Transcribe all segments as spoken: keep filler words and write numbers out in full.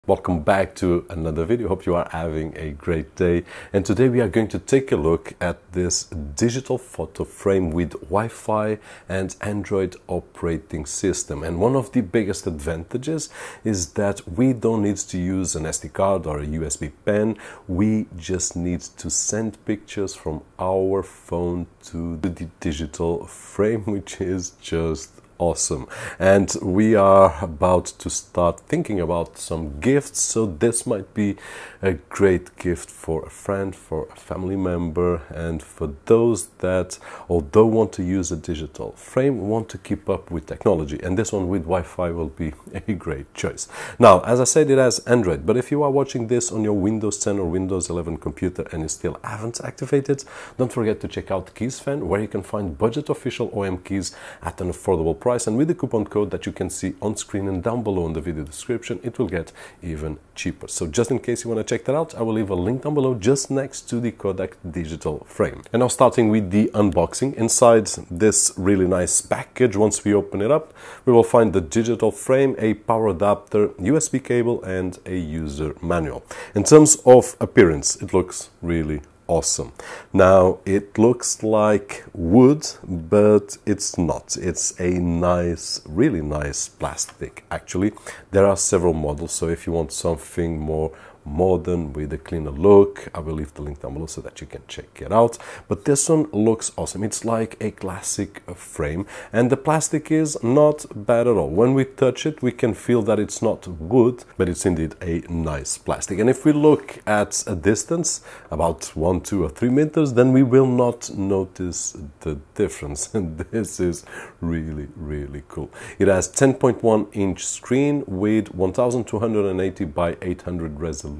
Welcome back to another video. Hope you are having a great day, and today we are going to take a look at this digital photo frame with Wi-Fi and Android operating system. And one of the biggest advantages is that we don't need to use an S D card or a U S B pen. We just need to send pictures from our phone to the digital frame, which is just awesome. And we are about to start thinking about some gifts, so this might be a great gift for a friend, for a family member, and for those that, although want to use a digital frame, want to keep up with technology. And this one with Wi-Fi will be a great choice. Now, as I said, it has Android, but if you are watching this on your Windows ten or Windows eleven computer and you still haven't activated, don't forget to check out KeysFan, where you can find budget official O E M keys at an affordable price. And with the coupon code that you can see on screen and down below in the video description, it will get even cheaper. So just in case you want to check that out, I will leave a link down below just next to the Kodak digital frame. And now starting with the unboxing. Inside this really nice package, once we open it up, we will find the digital frame, a power adapter, U S B cable, and a user manual. In terms of appearance, it looks really awesome. Now, it looks like wood, but it's not. It's a nice, really nice plastic, actually. There are several models, so if you want something more modern with a cleaner look, I will leave the link down below so that you can check it out. But this one looks awesome. It's like a classic frame, and the plastic is not bad at all. When we touch it, we can feel that it's not wood, but it's indeed a nice plastic. And if we look at a distance, about one, two, or three meters, then we will not notice the difference. And this is really, really cool. It has ten point one inch screen with one thousand two hundred eighty by eight hundred resolution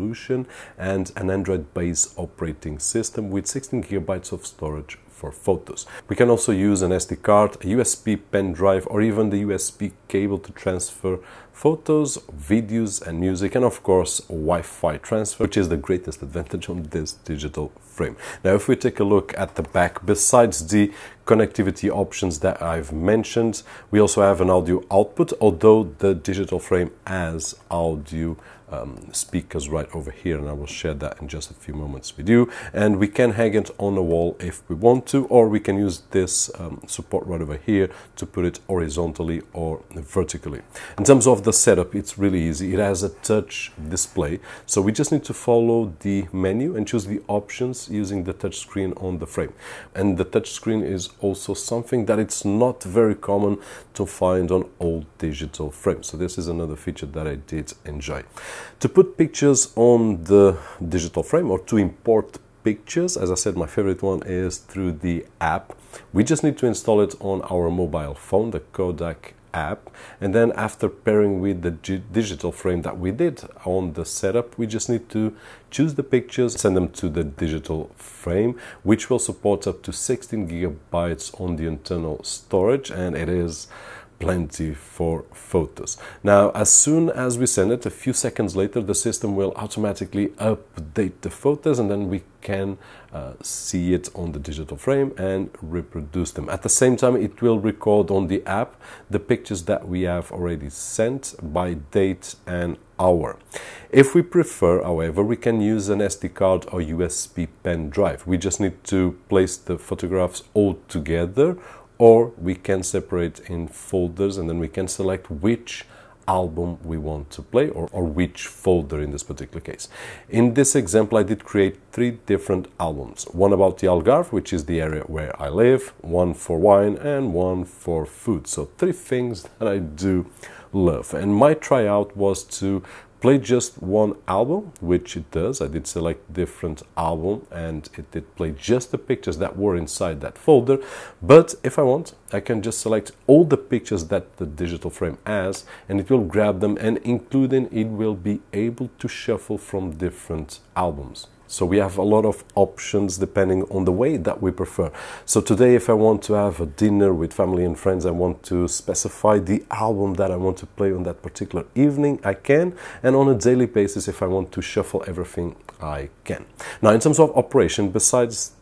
and an Android-based operating system with sixteen gigabytes of storage for photos. We can also use an S D card, a U S B pen drive, or even the U S B cable to transfer photos, videos, and music, and of course Wi-Fi transfer, which is the greatest advantage on this digital frame. Now, if we take a look at the back, besides the connectivity options that I've mentioned, we also have an audio output, although the digital frame has audio um, speakers right over here, and I will share that in just a few moments with you. And we can hang it on the wall if we want to, or we can use this um, support right over here to put it horizontally or vertically. In terms of the setup, it's really easy. It has a touch display, so we just need to follow the menu and choose the options using the touch screen on the frame. And the touch screen is also something that it's not very common to find on old digital frames, so this is another feature that I did enjoy. To put pictures on the digital frame or to import pictures, as I said, my favorite one is through the app. We just need to install it on our mobile phone, the Kodak app, and then after pairing with the digital frame that we did on the setup, we just need to choose the pictures, send them to the digital frame, which will support up to sixteen gigabytes on the internal storage, and it is plenty for photos. Now, as soon as we send it, a few seconds later, the system will automatically update the photos, and then we can uh, see it on the digital frame and reproduce them. At the same time, it will record on the app the pictures that we have already sent by date and hour. If we prefer, however, we can use an S D card or U S B pen drive. We just need to place the photographs all together, or we can separate in folders, and then we can select which album we want to play, or, or which folder in this particular case. In this example, I did create three different albums. One about the Algarve, which is the area where I live, one for wine, and one for food. So three things that I do love. And my tryout was to play just one album, which it does. I did select different album, and it did play just the pictures that were inside that folder. But if I want, I can just select all the pictures that the digital frame has, and it will grab them, and including it will be able to shuffle from different albums. So we have a lot of options depending on the way that we prefer. So today, if I want to have a dinner with family and friends, I want to specify the album that I want to play on that particular evening, I can. And on a daily basis, if I want to shuffle everything, I can. Now, in terms of operation, besides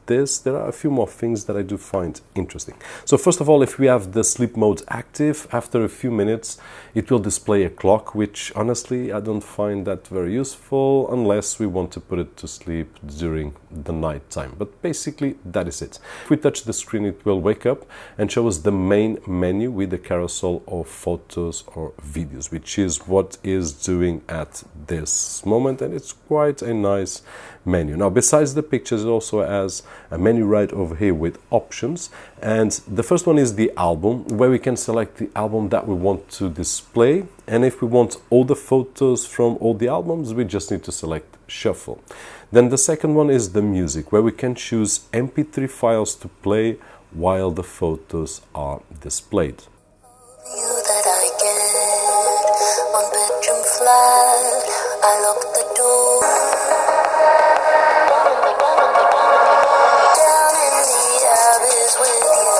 this, there are a few more things that I do find interesting. So first of all, if we have the sleep mode active, after a few minutes it will display a clock, which honestly I don't find that very useful unless we want to put it to sleep during the night time. But basically that is it. If we touch the screen, it will wake up and show us the main menu with the carousel of photos or videos, which is what is doing at this moment, and it's quite a nice menu. Now, besides the pictures, it also has a menu right over here with options, and the first one is the album, where we can select the album that we want to display, and if we want all the photos from all the albums, we just need to select shuffle. Then the second one is the music, where we can choose M P three files to play while the photos are displayed. You that I get on bedroom flat, I lock the door. Down in the abyss with you.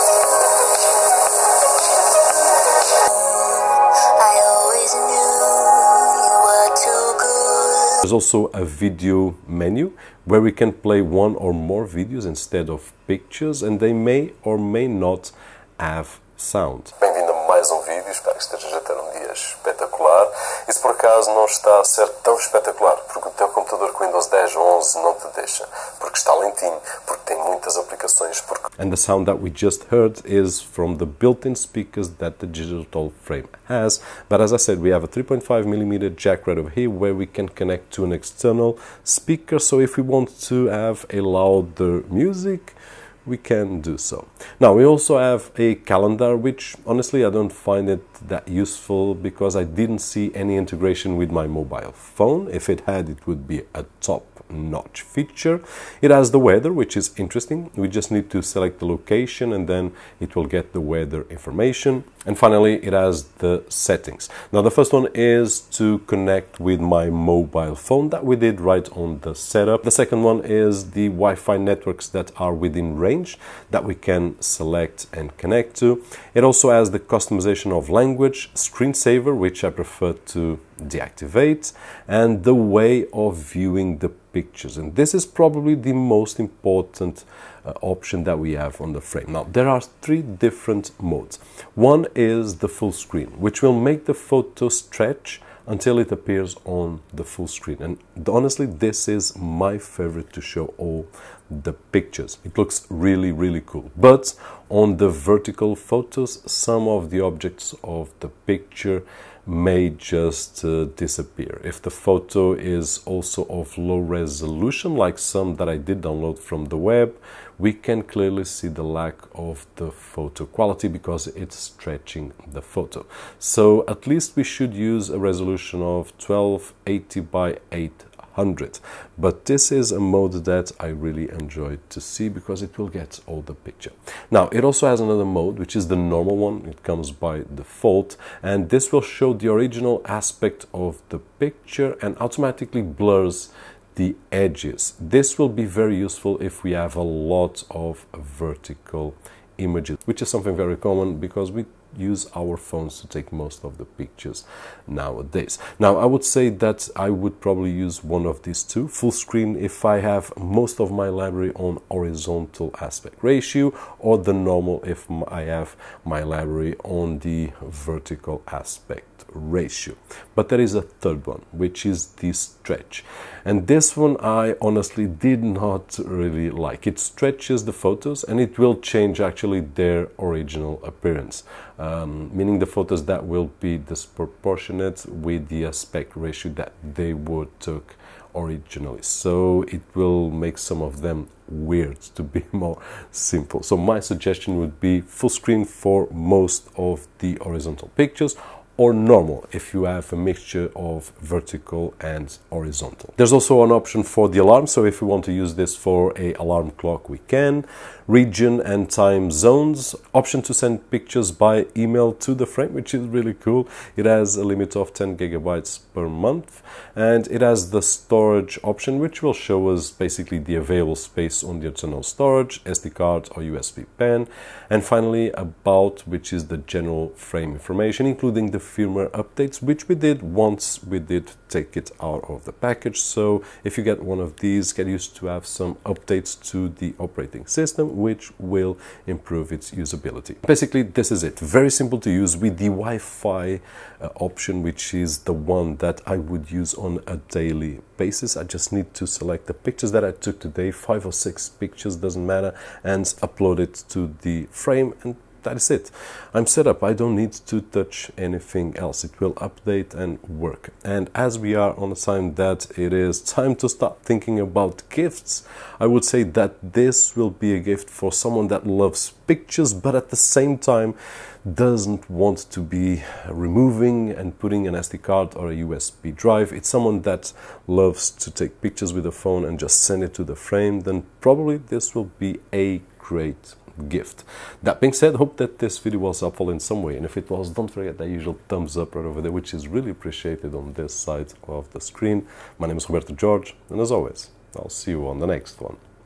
I always knew you were too good. There's also a video menu where we can play one or more videos instead of pictures, and they may or may not have sound. Bem-vindo a mais um vídeo, espero que estejas a ter um dia espetacular. E se por acaso não está a ser tão espetacular, porque o teu computador com Windows dez ou onze não te deixa, porque está lentinho, porque tem muitas aplicações, porque... And the sound that we just heard is from the built-in speakers that the digital frame has. But as I said, we have a three point five millimeter jack right over here where we can connect to an external speaker. So if we want to have a louder music, we can do so. Now, we also have a calendar, which honestly I don't find it that useful because I didn't see any integration with my mobile phone. If it had, it would be a top-notch feature. It has the weather, which is interesting. We just need to select the location and then it will get the weather information. And finally, it has the settings. Now, the first one is to connect with my mobile phone, that we did right on the setup. The second one is the Wi-Fi networks that are within range that we can select and connect to. It also has the customization of language, screensaver, which I prefer to deactivate, and the way of viewing the pictures. And this is probably the most important uh, option that we have on the frame. Now, there are three different modes. One is the full screen, which will make the photo stretch until it appears on the full screen. And honestly, this is my favorite to show all the pictures. It looks really, really cool. But on the vertical photos, some of the objects of the picture may just uh, disappear. If the photo is also of low resolution, like some that I did download from the web, we can clearly see the lack of the photo quality because it's stretching the photo. So at least we should use a resolution of twelve eighty by eight hundred. But this is a mode that I really enjoyed to see because it will get all the picture. Now, it also has another mode, which is the normal one. It comes by default, and this will show the original aspect of the picture and automatically blurs the edges. This will be very useful if we have a lot of vertical images, which is something very common because we use our phones to take most of the pictures nowadays. Now, I would say that I would probably use one of these two, full screen, if I have most of my library on horizontal aspect ratio, or the normal if I have my library on the vertical aspect ratio. But there is a third one, which is the stretch, and this one I honestly did not really like. It stretches the photos and it will change actually their original appearance, um, meaning the photos that will be disproportionate with the aspect ratio that they were took originally. So it will make some of them weird, to be more simple. So my suggestion would be full screen for most of the horizontal pictures, or normal if you have a mixture of vertical and horizontal. There's also an option for the alarm, so if we want to use this for a alarm clock, we can. Region and time zones, option to send pictures by email to the frame, which is really cool. It has a limit of ten gigabytes per month, and it has the storage option, which will show us basically the available space on the internal storage, S D card or U S B pen. And finally, about, which is the general frame information, including the firmware updates, which we did once we did take it out of the package. So if you get one of these, get used to have some updates to the operating system, which will improve its usability. Basically, this is it. Very simple to use with the Wi-Fi uh, option, which is the one that I would use on a daily basis. I just need to select the pictures that I took today, five or six pictures, doesn't matter, and upload it to the frame, and that is it. I'm set up. I don't need to touch anything else. It will update and work. And as we are on a time that it is time to start thinking about gifts, I would say that this will be a gift for someone that loves pictures, but at the same time doesn't want to be removing and putting an S D card or a U S B drive. It's someone that loves to take pictures with a phone and just send it to the frame. Then probably this will be a great gift. That being said, hope that this video was helpful in some way, and if it was, don't forget that usual thumbs up right over there, which is really appreciated on this side of the screen. My name is Roberto, Jorge, and as always, I'll see you on the next one.